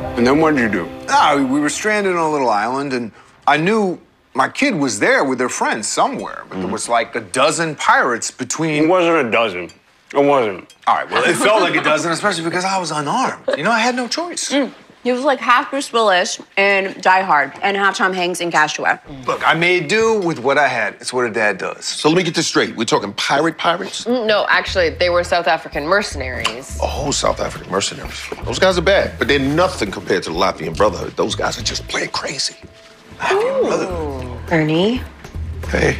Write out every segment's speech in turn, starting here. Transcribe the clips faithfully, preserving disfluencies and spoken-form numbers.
And then what did you do? Ah, we were stranded on a little island, and I knew my kid was there with their friends somewhere, but mm. there was like a dozen pirates between... It wasn't a dozen. It wasn't. All right, well, it felt like a dozen, especially because I was unarmed. You know, I had no choice. Mm. He was like half Bruce Willis in Die Hard and half Tom Hanks in Castaway. Look, I made do with what I had. It's what a dad does. So let me get this straight. We're talking pirate pirates? No, actually, they were South African mercenaries. Oh, South African mercenaries. Those guys are bad, but they're nothing compared to the Latvian Brotherhood. Those guys are just plain crazy. Latvian Brotherhood. Ernie? Hey.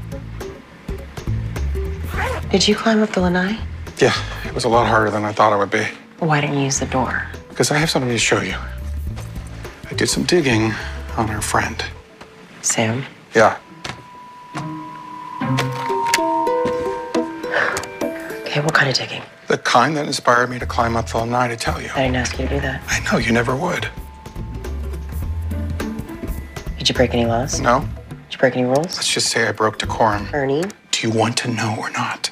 Did you climb up the lanai? Yeah, it was a lot harder than I thought it would be. Why didn't you use the door? Because I have something to show you. I did some digging on our friend. Sam? Yeah. Okay, what kind of digging? The kind that inspired me to climb up the lanai to tell you. I didn't ask you to do that. I know, you never would. Did you break any laws? No. Did you break any rules? Let's just say I broke decorum. Ernie? Do you want to know or not?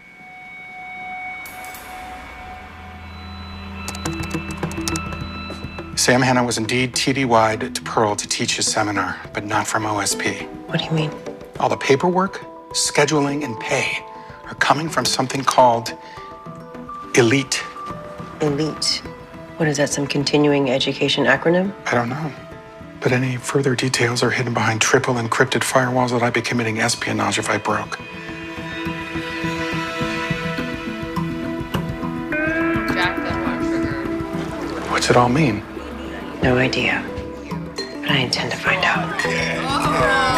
Sam Hanna was indeed T D Y'd to Pearl to teach his seminar, but not from O S P. What do you mean? All the paperwork, scheduling, and pay are coming from something called Elite. Elite? What is that, some continuing education acronym? I don't know. But any further details are hidden behind triple encrypted firewalls that I'd be committing espionage if I broke. Jack that one triggered. What's it all mean? No idea. But I intend to find out.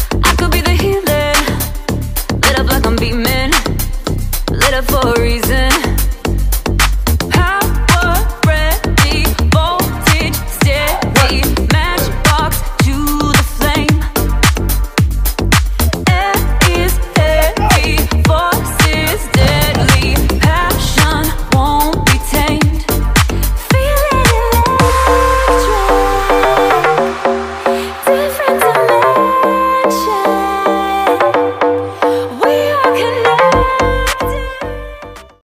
For a reason.